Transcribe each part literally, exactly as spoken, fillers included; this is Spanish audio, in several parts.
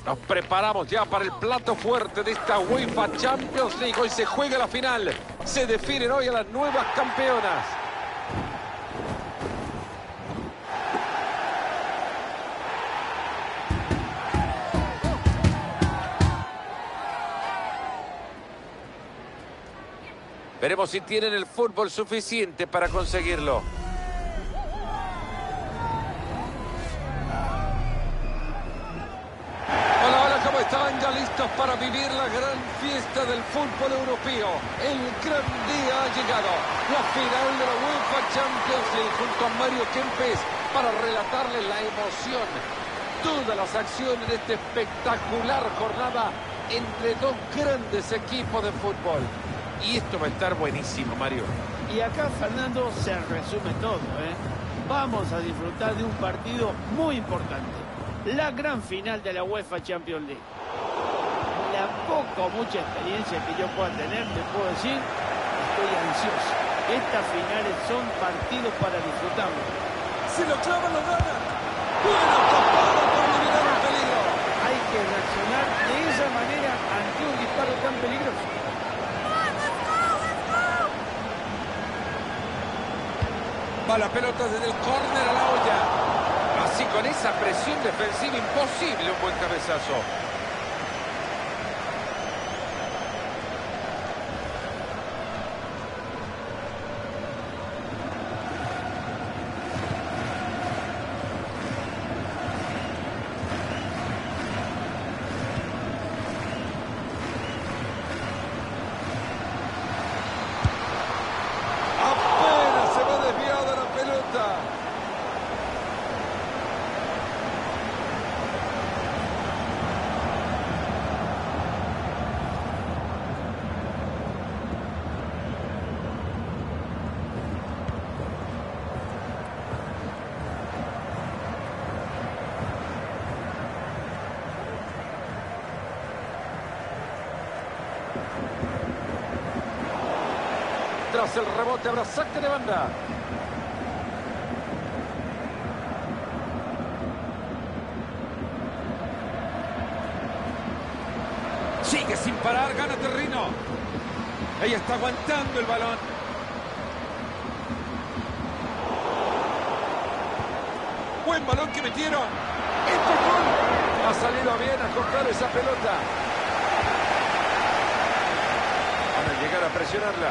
Nos preparamos ya para el plato fuerte de esta UEFA Champions League. Hoy se juega la final. Se definen hoy a las nuevas campeonas. Veremos si tienen el fútbol suficiente para conseguirlo. Están ya listos para vivir la gran fiesta del fútbol europeo. El gran día ha llegado. La final de la UEFA Champions League junto a Mario Kempes para relatarles la emoción. Todas las acciones de esta espectacular jornada entre dos grandes equipos de fútbol. Y esto va a estar buenísimo, Mario. Y acá, Fernando, se resume todo, ¿eh? Vamos a disfrutar de un partido muy importante. La gran final de la UEFA Champions League. La poca o mucha experiencia que yo pueda tener, te puedo decir, estoy ansioso. Estas finales son partidos para disfrutarlo. Si lo clavan, lo ganan. Buena tapada para eliminar el peligro. Hay que reaccionar de esa manera ante un disparo tan peligroso. Va la pelota desde el córner a la olla. Así con esa presión defensiva imposible un buen cabezazo. Apenas se va desviada la pelota. Tras el rebote habrá saque de banda. Sigue sin parar, gana terreno. Ella está aguantando el balón. Buen balón que metieron. ¡Esto es gol! Ha salido bien a cortar esa pelota. Van a llegar a presionarla.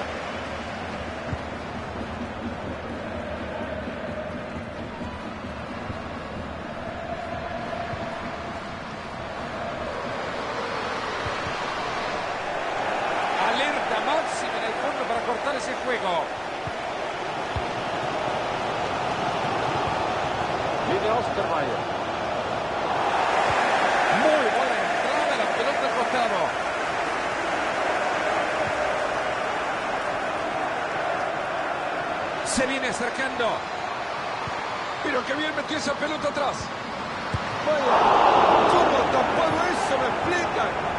Máxima en el fondo para cortar ese juego. Viene Ostermayer. Muy buena entrada, la pelota al costado. Se viene acercando. Pero que bien metió esa pelota atrás. Vaya, ¿cómo taparon eso? ¿Me explican?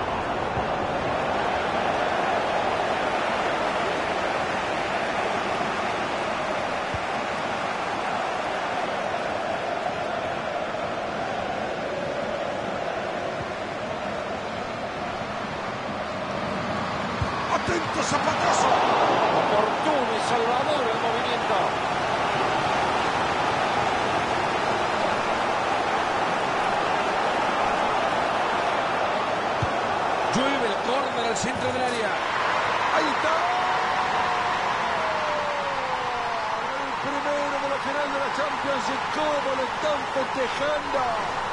¡Atento, zapatazo! Oportuno y salvador el movimiento. Llueve el córner al centro del área. ¡Ahí está! El primero de la final de la Champions. ¿Y cómo lo están festejando?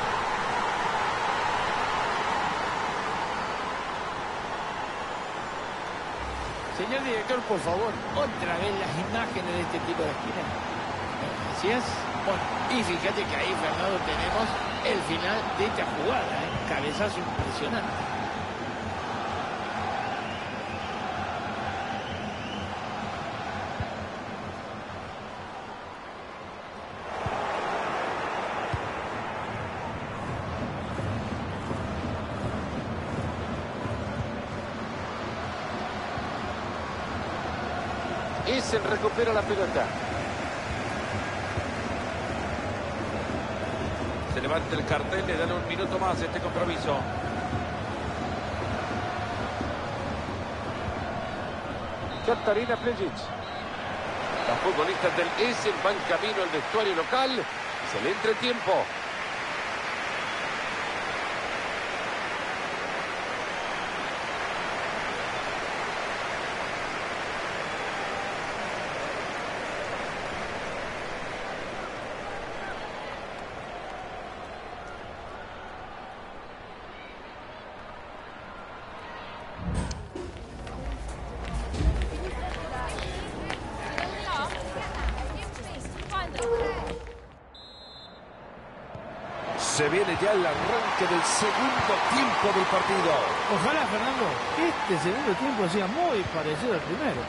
Señor director, por favor, otra vez las imágenes de este tipo de esquina. Gracias. Bueno, y fíjate que ahí, Fernando, tenemos el final de esta jugada, ¿eh? Cabezazo impresionante. Essen recupera la pelota. Se levanta el cartel, le dan un minuto más a este compromiso. Katarina Plejic. Los futbolistas del Essen van camino al vestuario local. Se le entra el tiempo. Se viene ya el arranque del segundo tiempo del partido. Ojalá, Fernando, este segundo tiempo sea muy parecido al primero.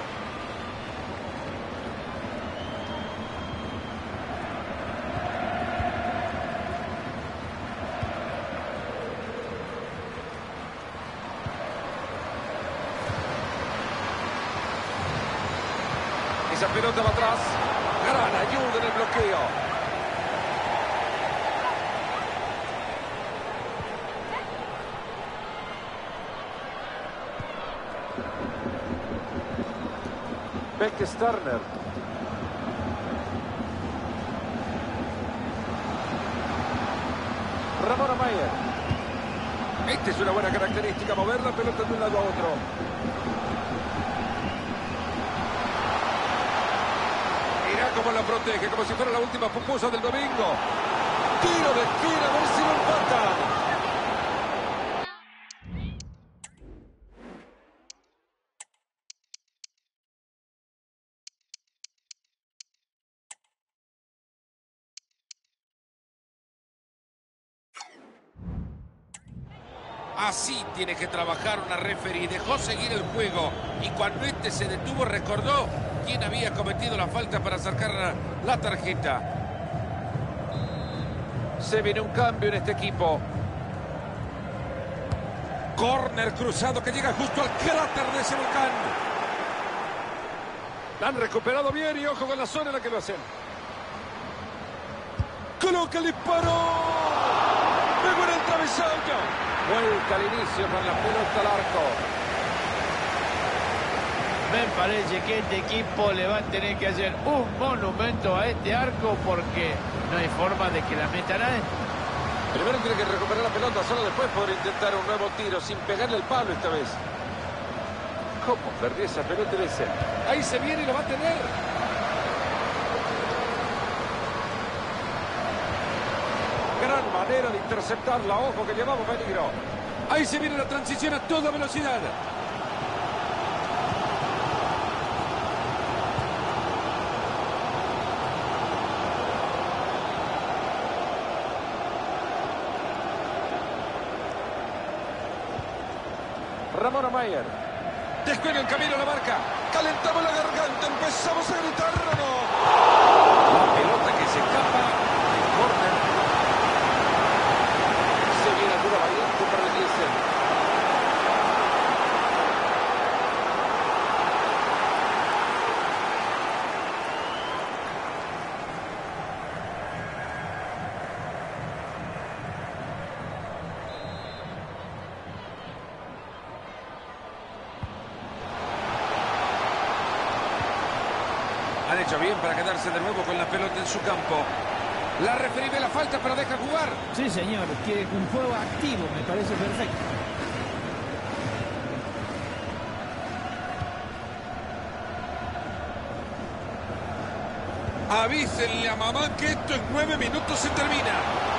Esa pelota va atrás. Gran ayuda en el bloqueo. Beck Starner. Ramona Mayer. Esta es una buena característica, mover la pelota de un lado a otro. Mirá cómo la protege, como si fuera la última pupusa del domingo. Tiro de esquina, a ver si lo empata. Así tiene que trabajar una referee. Dejó seguir el juego y cuando este se detuvo recordó quién había cometido la falta para sacar la, la tarjeta. Se viene un cambio en este equipo. Córner cruzado que llega justo al cráter de ese volcán. La han recuperado bien y ojo con la zona en la que lo hacen. Coloca el disparo. Pegó en el travesaño. Vuelta al inicio con la pelota al arco. Me parece que este equipo le va a tener que hacer un monumento a este arco porque no hay forma de que la metan adentro. Primero tiene que recuperar la pelota, solo después poder intentar un nuevo tiro sin pegarle el palo esta vez. ¿Cómo perdió esa pelota de ese? Ahí se viene y lo va a tener. Gran manera de interceptarla, ojo que llevamos peligro. Ahí se viene la transición a toda velocidad. Ramona Mayer. Descuelga el camino a la marca. Calentamos la garganta, empezamos a gritar. No. La pelota que se escapa del córner. Han hecho bien para quedarse de nuevo con la pelota en su campo. La referee ve la falta, pero deja jugar. Sí, señor. Quiere un juego activo. Me parece perfecto. Avísenle a mamá que esto en nueve minutos se termina.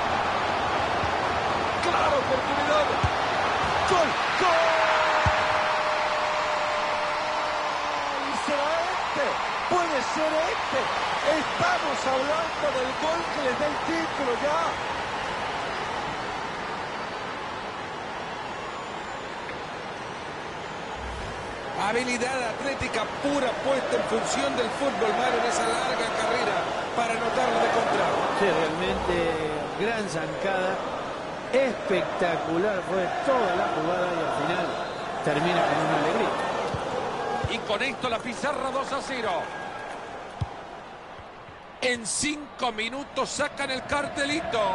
¡Clara oportunidad! ¡Gol! ¡Gol! ¿Será este? Puede ser este. Estamos hablando del gol que les da el título ya. Habilidad atlética pura puesta en función del fútbol, Mario, en esa larga carrera para anotarlo de contra. Sí, realmente gran zancada. Espectacular fue toda la jugada y al final termina con una alegría. Y con esto la pizarra dos a cero. En cinco minutos sacan el cartelito.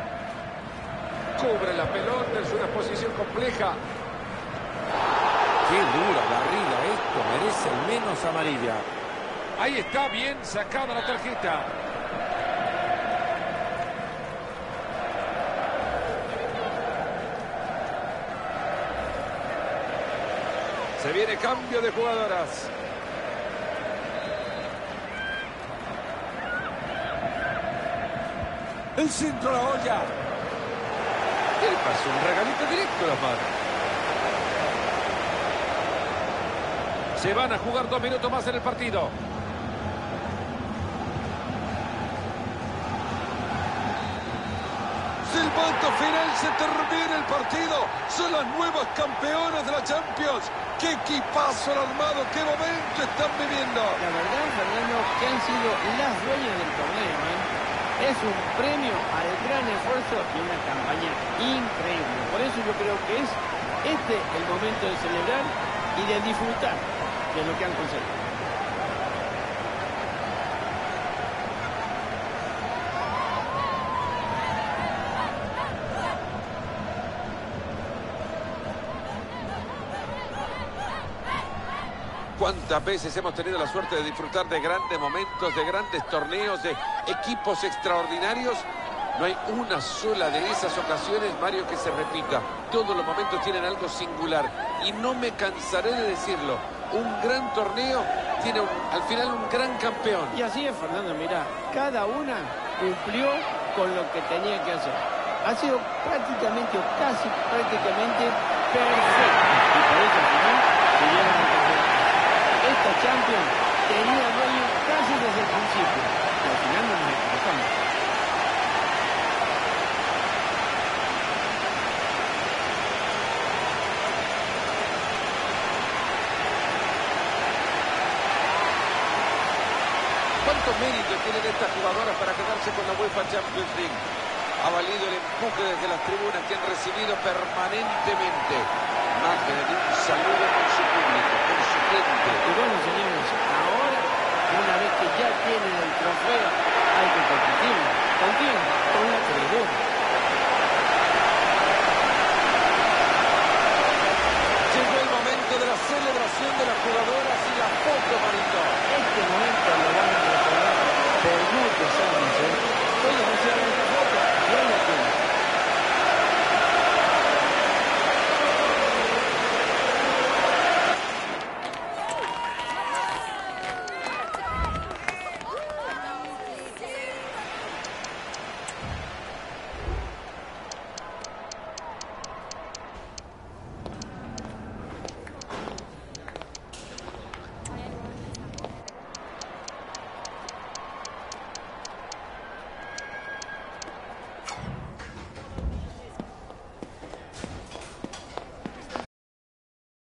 Cubre la pelota, es una posición compleja. Qué dura barrida, esto merece al menos amarilla. Ahí está, bien sacada la tarjeta. Se viene cambio de jugadoras. El centro a la olla. ¿Qué le pasó? Un regalito directo a las manos. Se van a jugar dos minutos más en el partido. Silbato final, se termina el partido. Son las nuevas campeonas de la Champions. ¡Qué equipazo el armado! ¡Qué momento están viviendo! La verdad, Fernando, que han sido las dueñas del torneo, ¿eh? Es un premio al gran esfuerzo y una campaña increíble. Por eso yo creo que es este el momento de celebrar y de disfrutar de lo que han conseguido. ¿Cuántas veces hemos tenido la suerte de disfrutar de grandes momentos, de grandes torneos, de equipos extraordinarios? No hay una sola de esas ocasiones, Mario, que se repita. Todos los momentos tienen algo singular. Y no me cansaré de decirlo. Un gran torneo tiene un, al final un gran campeón. Y así es, Fernando, mirá, cada una cumplió con lo que tenía que hacer. Ha sido prácticamente o casi prácticamente perfecto. Y por eso al final tuvieron el campeonato. Esta Champions tenía dueño casi desde el principio. Y al final no nos equivocamos. ¿Cuánto mérito tienen estas jugadoras para quedarse con la UEFA Champions League? Ha valido el empuje desde las tribunas que han recibido permanentemente. Imágenes de un saludo con su público, con su gente. Y bueno, señores, ahora, una vez que ya tienen el trofeo, hay que competir.